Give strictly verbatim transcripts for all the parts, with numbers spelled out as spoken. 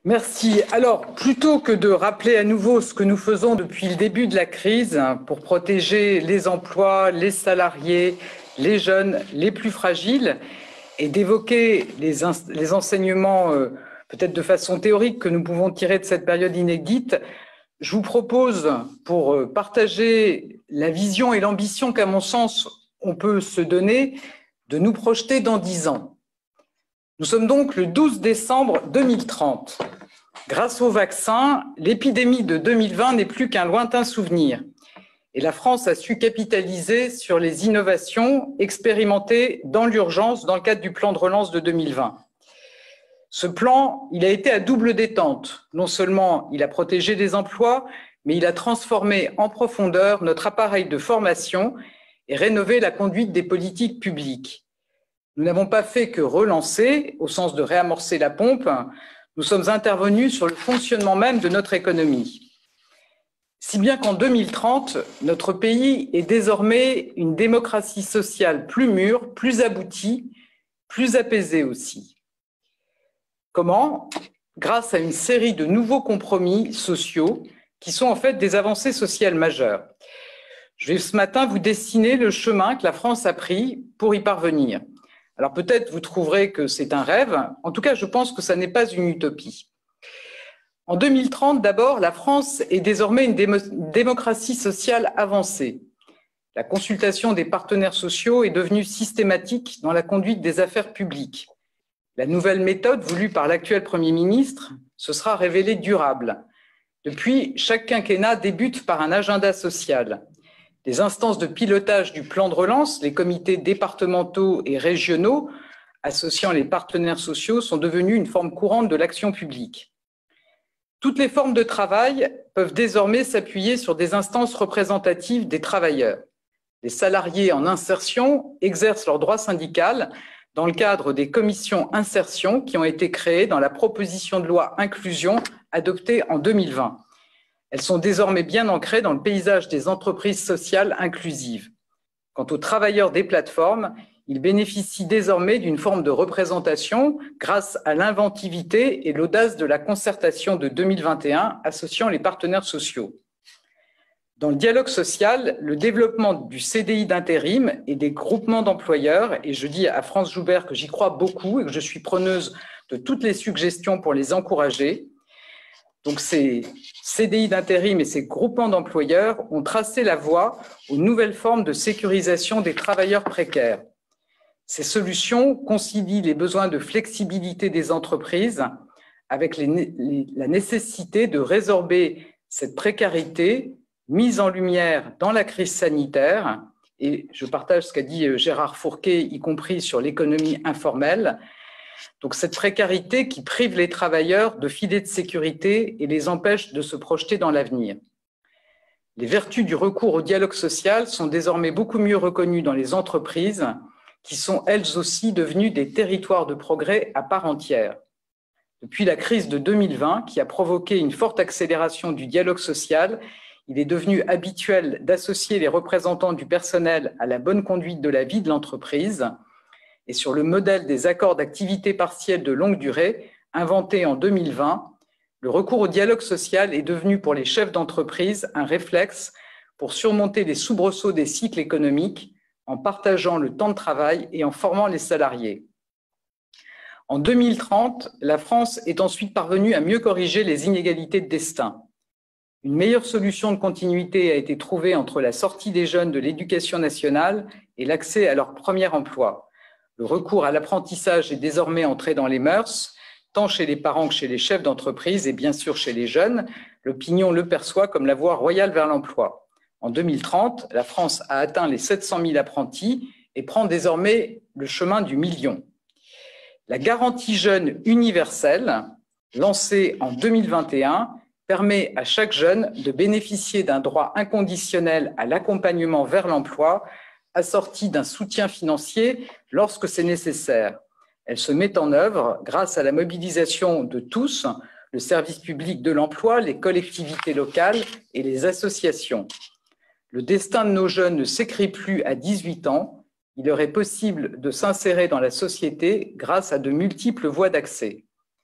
Merci. Alors, plutôt que de rappeler à nouveau ce que nous faisons depuis le début de la crise pour protéger les emplois, les salariés, les jeunes, les plus fragiles, et d'évoquer les, les enseignements, euh, peut-être de façon théorique, que nous pouvons tirer de cette période inédite, je vous propose, pour partager la vision et l'ambition qu'à mon sens, on peut se donner, de nous projeter dans dix ans. Nous sommes donc le douze décembre deux mille trente. Grâce au vaccin, l'épidémie de deux mille vingt n'est plus qu'un lointain souvenir. Et la France a su capitaliser sur les innovations expérimentées dans l'urgence dans le cadre du plan de relance de deux mille vingt. Ce plan, il a été à double détente. Non seulement il a protégé des emplois, mais il a transformé en profondeur notre appareil de formation et rénové la conduite des politiques publiques. Nous n'avons pas fait que relancer, au sens de réamorcer la pompe, nous sommes intervenus sur le fonctionnement même de notre économie. Si bien qu'en deux mille trente, notre pays est désormais une démocratie sociale plus mûre, plus aboutie, plus apaisée aussi. Comment? Grâce à une série de nouveaux compromis sociaux qui sont en fait des avancées sociales majeures. Je vais ce matin vous dessiner le chemin que la France a pris pour y parvenir. Alors peut-être vous trouverez que c'est un rêve, en tout cas je pense que ça n'est pas une utopie. En deux mille trente, d'abord, la France est désormais une démo démocratie sociale avancée. La consultation des partenaires sociaux est devenue systématique dans la conduite des affaires publiques. La nouvelle méthode voulue par l'actuel Premier ministre se sera révélée durable. Depuis, chaque quinquennat débute par un agenda social. Les instances de pilotage du plan de relance, les comités départementaux et régionaux associant les partenaires sociaux sont devenus une forme courante de l'action publique. Toutes les formes de travail peuvent désormais s'appuyer sur des instances représentatives des travailleurs. Les salariés en insertion exercent leur droit syndical dans le cadre des commissions insertion qui ont été créées dans la proposition de loi inclusion adoptée en deux mille vingt. Elles sont désormais bien ancrées dans le paysage des entreprises sociales inclusives. Quant aux travailleurs des plateformes, ils bénéficient désormais d'une forme de représentation grâce à l'inventivité et l'audace de la concertation de deux mille vingt et un associant les partenaires sociaux. Dans le dialogue social, le développement du C D I d'intérim et des groupements d'employeurs, et je dis à France Joubert que j'y crois beaucoup et que je suis preneuse de toutes les suggestions pour les encourager. Donc ces C D I d'intérim et ces groupements d'employeurs ont tracé la voie aux nouvelles formes de sécurisation des travailleurs précaires. Ces solutions concilient les besoins de flexibilité des entreprises avec les, les, la nécessité de résorber cette précarité mise en lumière dans la crise sanitaire, et je partage ce qu'a dit Gérard Fourquet, y compris sur l'économie informelle. Donc cette précarité qui prive les travailleurs de filets de sécurité et les empêche de se projeter dans l'avenir. Les vertus du recours au dialogue social sont désormais beaucoup mieux reconnues dans les entreprises, qui sont elles aussi devenues des territoires de progrès à part entière. Depuis la crise de deux mille vingt, qui a provoqué une forte accélération du dialogue social, il est devenu habituel d'associer les représentants du personnel à la bonne conduite de la vie de l'entreprise. Et sur le modèle des accords d'activité partielle de longue durée, inventés en deux mille vingt, le recours au dialogue social est devenu pour les chefs d'entreprise un réflexe pour surmonter les soubresauts des cycles économiques en partageant le temps de travail et en formant les salariés. En deux mille trente, la France est ensuite parvenue à mieux corriger les inégalités de destin. Une meilleure solution de continuité a été trouvée entre la sortie des jeunes de l'éducation nationale et l'accès à leur premier emploi. Le recours à l'apprentissage est désormais entré dans les mœurs, tant chez les parents que chez les chefs d'entreprise et bien sûr chez les jeunes. L'opinion le perçoit comme la voie royale vers l'emploi. En deux mille trente, la France a atteint les sept cent mille apprentis et prend désormais le chemin du million. La garantie jeune universelle, lancée en deux mille vingt et un, permet à chaque jeune de bénéficier d'un droit inconditionnel à l'accompagnement vers l'emploi, assorti d'un soutien financier lorsque c'est nécessaire. Elle se met en œuvre grâce à la mobilisation de tous, le service public de l'emploi, les collectivités locales et les associations. Le destin de nos jeunes ne s'écrit plus à dix-huit ans. Il leur est possible de s'insérer dans la société grâce à de multiples voies d'accès.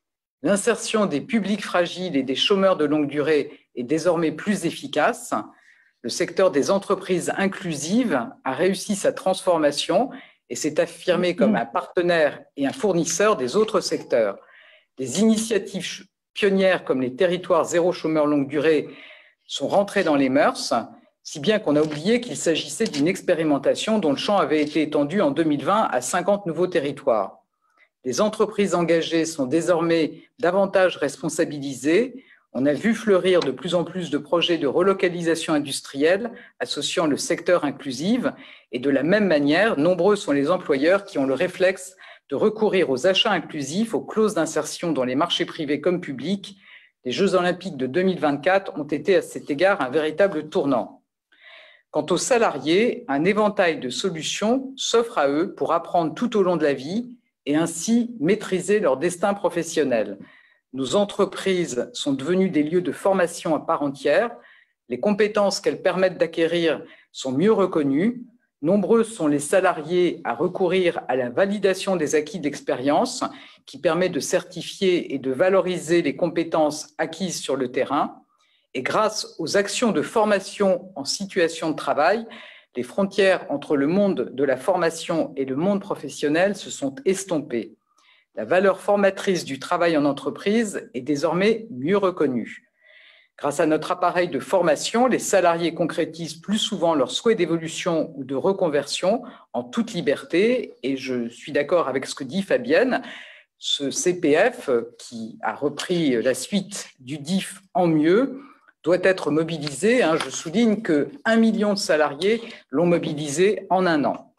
L'insertion des publics fragiles et des chômeurs de longue durée est désormais plus efficace. Le secteur des entreprises inclusives a réussi sa transformation et s'est affirmé comme un partenaire et un fournisseur des autres secteurs. Des initiatives pionnières comme les territoires zéro chômeur longue durée sont rentrées dans les mœurs, si bien qu'on a oublié qu'il s'agissait d'une expérimentation dont le champ avait été étendu en deux mille vingt à cinquante nouveaux territoires. Les entreprises engagées sont désormais davantage responsabilisées. On a vu fleurir de plus en plus de projets de relocalisation industrielle associant le secteur inclusif et de la même manière, nombreux sont les employeurs qui ont le réflexe de recourir aux achats inclusifs, aux clauses d'insertion dans les marchés privés comme publics. Les Jeux olympiques de deux mille vingt-quatre ont été à cet égard un véritable tournant. Quant aux salariés, un éventail de solutions s'offre à eux pour apprendre tout au long de la vie et ainsi maîtriser leur destin professionnel. Nos entreprises sont devenues des lieux de formation à part entière. Les compétences qu'elles permettent d'acquérir sont mieux reconnues. Nombreux sont les salariés à recourir à la validation des acquis d'expérience qui permet de certifier et de valoriser les compétences acquises sur le terrain. Et grâce aux actions de formation en situation de travail, les frontières entre le monde de la formation et le monde professionnel se sont estompées. La valeur formatrice du travail en entreprise est désormais mieux reconnue. Grâce à notre appareil de formation, les salariés concrétisent plus souvent leurs souhaits d'évolution ou de reconversion en toute liberté. Et je suis d'accord avec ce que dit Fabienne, ce C P F, qui a repris la suite du D I F en mieux, doit être mobilisé. Je souligne qu'un million de salariés l'ont mobilisé en un an.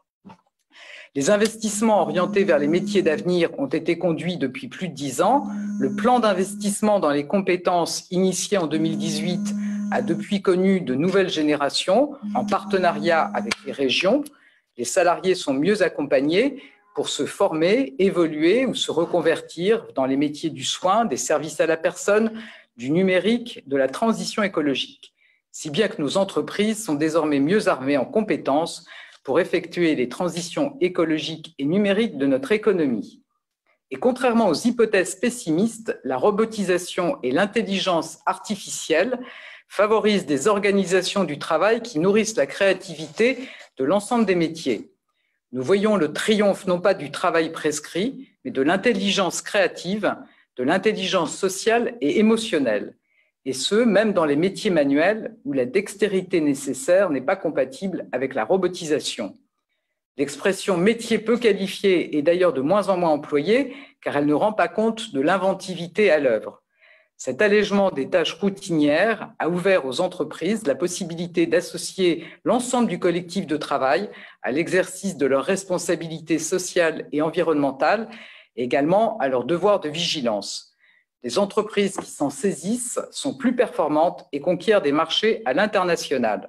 Les investissements orientés vers les métiers d'avenir ont été conduits depuis plus de dix ans. Le plan d'investissement dans les compétences initié en deux mille dix-huit a depuis connu de nouvelles générations en partenariat avec les régions. Les salariés sont mieux accompagnés pour se former, évoluer ou se reconvertir dans les métiers du soin, des services à la personne, du numérique, de la transition écologique, si bien que nos entreprises sont désormais mieux armées en compétences pour effectuer les transitions écologiques et numériques de notre économie. Et contrairement aux hypothèses pessimistes, la robotisation et l'intelligence artificielle favorisent des organisations du travail qui nourrissent la créativité de l'ensemble des métiers. Nous voyons le triomphe non pas du travail prescrit, mais de l'intelligence créative, de l'intelligence sociale et émotionnelle, et ce, même dans les métiers manuels où la dextérité nécessaire n'est pas compatible avec la robotisation. L'expression « métier peu qualifié » est d'ailleurs de moins en moins employée car elle ne rend pas compte de l'inventivité à l'œuvre. Cet allègement des tâches routinières a ouvert aux entreprises la possibilité d'associer l'ensemble du collectif de travail à l'exercice de leurs responsabilités sociales et environnementales, et également à leur devoir de vigilance. Les entreprises qui s'en saisissent sont plus performantes et conquièrent des marchés à l'international.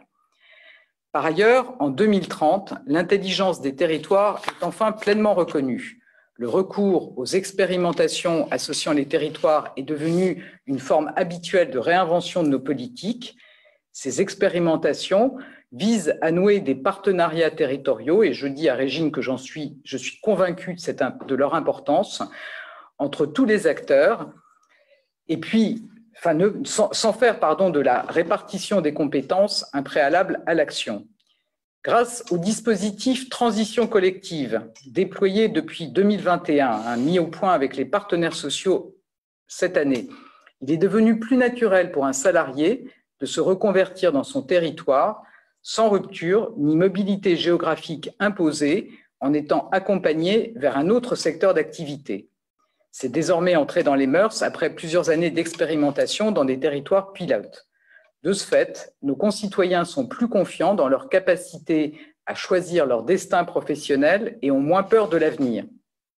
Par ailleurs, en deux mille trente, l'intelligence des territoires est enfin pleinement reconnue. Le recours aux expérimentations associant les territoires est devenu une forme habituelle de réinvention de nos politiques. Ces expérimentations visent à nouer des partenariats territoriaux, et je dis à Régine que j'en suis, je suis convaincue de, cette, de leur importance, entre tous les acteurs, et puis, enfin, ne, sans, sans faire pardon, de la répartition des compétences un préalable à l'action. Grâce au dispositif Transition collective, déployé depuis deux mille vingt et un, hein, mis au point avec les partenaires sociaux cette année, il est devenu plus naturel pour un salarié de se reconvertir dans son territoire sans rupture ni mobilité géographique imposée, en étant accompagné vers un autre secteur d'activité. C'est désormais entré dans les mœurs après plusieurs années d'expérimentation dans des territoires pilotes. De ce fait, nos concitoyens sont plus confiants dans leur capacité à choisir leur destin professionnel et ont moins peur de l'avenir.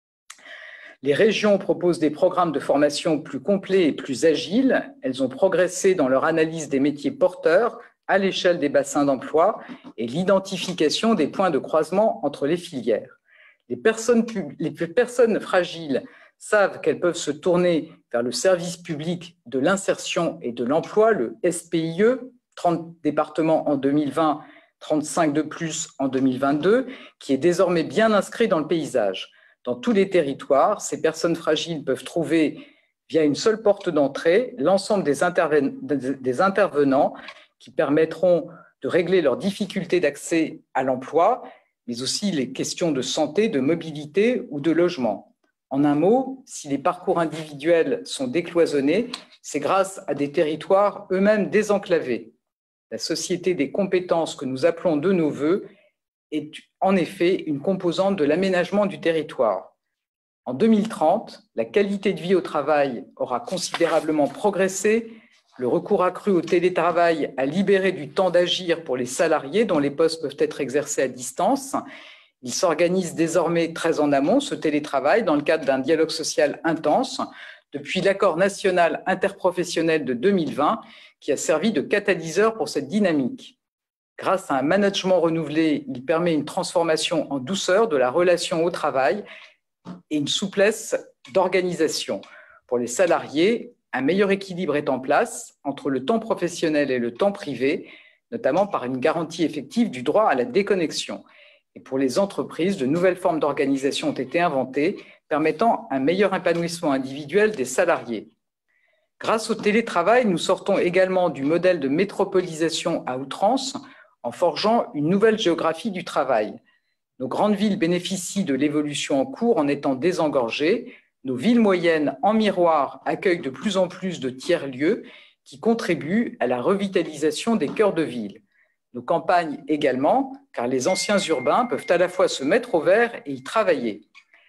Les régions proposent des programmes de formation plus complets et plus agiles. Elles ont progressé dans leur analyse des métiers porteurs à l'échelle des bassins d'emploi et l'identification des points de croisement entre les filières. Les personnes, les personnes fragiles savent qu'elles peuvent se tourner vers le service public de l'insertion et de l'emploi, le S P I E, trente départements en deux mille vingt, trente-cinq de plus en deux mille vingt-deux, qui est désormais bien inscrit dans le paysage. Dans tous les territoires, ces personnes fragiles peuvent trouver via une seule porte d'entrée l'ensemble des, interven des intervenants qui permettront de régler leurs difficultés d'accès à l'emploi, mais aussi les questions de santé, de mobilité ou de logement. En un mot, si les parcours individuels sont décloisonnés, c'est grâce à des territoires eux-mêmes désenclavés. La société des compétences que nous appelons de nos vœux est en effet une composante de l'aménagement du territoire. En deux mille trente, la qualité de vie au travail aura considérablement progressé, le recours accru au télétravail a libéré du temps d'agir pour les salariés dont les postes peuvent être exercés à distance. Il s'organise désormais très en amont, ce télétravail, dans le cadre d'un dialogue social intense, depuis l'accord national interprofessionnel de deux mille vingt, qui a servi de catalyseur pour cette dynamique. Grâce à un management renouvelé, il permet une transformation en douceur de la relation au travail et une souplesse d'organisation. Pour les salariés, un meilleur équilibre est en place entre le temps professionnel et le temps privé, notamment par une garantie effective du droit à la déconnexion. Et pour les entreprises, de nouvelles formes d'organisation ont été inventées, permettant un meilleur épanouissement individuel des salariés. Grâce au télétravail, nous sortons également du modèle de métropolisation à outrance en forgeant une nouvelle géographie du travail. Nos grandes villes bénéficient de l'évolution en cours en étant désengorgées. Nos villes moyennes, en miroir, accueillent de plus en plus de tiers-lieux qui contribuent à la revitalisation des cœurs de ville. Nos campagnes également, car les anciens urbains peuvent à la fois se mettre au vert et y travailler.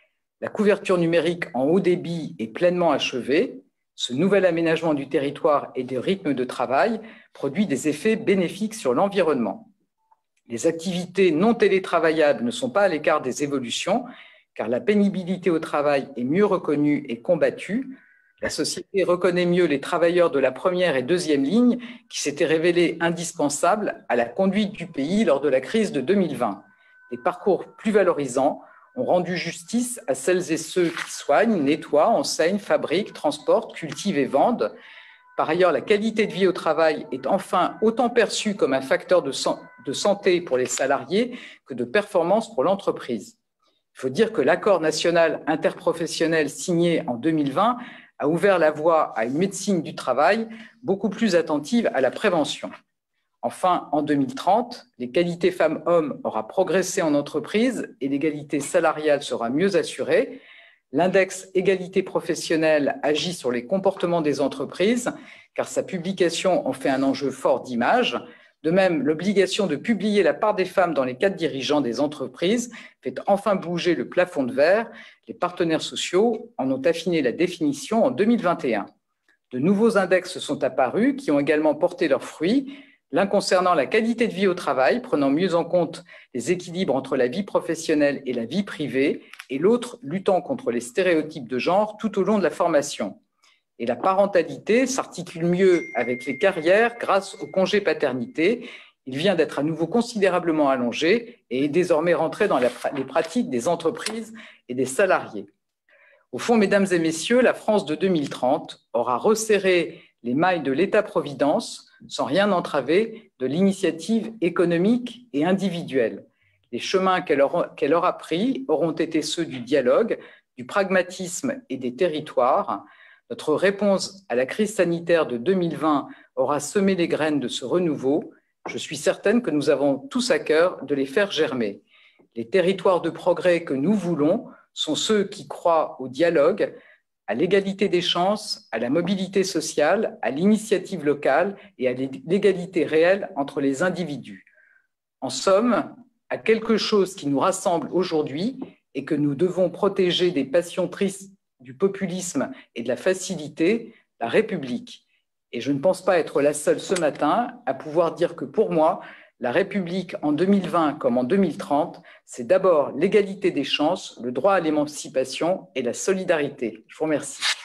La couverture numérique en haut débit est pleinement achevée. Ce nouvel aménagement du territoire et des rythmes de travail produit des effets bénéfiques sur l'environnement. Les activités non télétravaillables ne sont pas à l'écart des évolutions, car la pénibilité au travail est mieux reconnue et combattue. La société reconnaît mieux les travailleurs de la première et deuxième ligne qui s'étaient révélés indispensables à la conduite du pays lors de la crise de deux mille vingt. Des parcours plus valorisants ont rendu justice à celles et ceux qui soignent, nettoient, enseignent, fabriquent, transportent, cultivent et vendent. Par ailleurs, la qualité de vie au travail est enfin autant perçue comme un facteur de, san- de santé pour les salariés que de performance pour l'entreprise. Il faut dire que l'accord national interprofessionnel signé en deux mille vingt a ouvert la voie à une médecine du travail beaucoup plus attentive à la prévention. Enfin, en deux mille trente, l'égalité femmes-hommes aura progressé en entreprise et l'égalité salariale sera mieux assurée. L'index égalité professionnelle agit sur les comportements des entreprises, car sa publication en fait un enjeu fort d'image. De même, l'obligation de publier la part des femmes dans les cadres dirigeants des entreprises fait enfin bouger le plafond de verre. Les partenaires sociaux en ont affiné la définition en deux mille vingt et un. De nouveaux index sont apparus qui ont également porté leurs fruits. L'un concernant la qualité de vie au travail, prenant mieux en compte les équilibres entre la vie professionnelle et la vie privée, et l'autre luttant contre les stéréotypes de genre tout au long de la formation. Et la parentalité s'articule mieux avec les carrières grâce au congé paternité. Il vient d'être à nouveau considérablement allongé et est désormais rentré dans la, les pratiques des entreprises et des salariés. Au fond, mesdames et messieurs, la France de deux mille trente aura resserré les mailles de l'État-providence sans rien entraver de l'initiative économique et individuelle. Les chemins qu'elle aura, qu'elle aura pris auront été ceux du dialogue, du pragmatisme et des territoires. Notre réponse à la crise sanitaire de deux mille vingt aura semé les graines de ce renouveau. Je suis certaine que nous avons tous à cœur de les faire germer. Les territoires de progrès que nous voulons sont ceux qui croient au dialogue, à l'égalité des chances, à la mobilité sociale, à l'initiative locale et à l'égalité réelle entre les individus. En somme, à quelque chose qui nous rassemble aujourd'hui et que nous devons protéger des passions tristes du populisme et de la facilité, la République. Et je ne pense pas être la seule ce matin à pouvoir dire que pour moi, la République en deux mille vingt comme en deux mille trente, c'est d'abord l'égalité des chances, le droit à l'émancipation et la solidarité. Je vous remercie.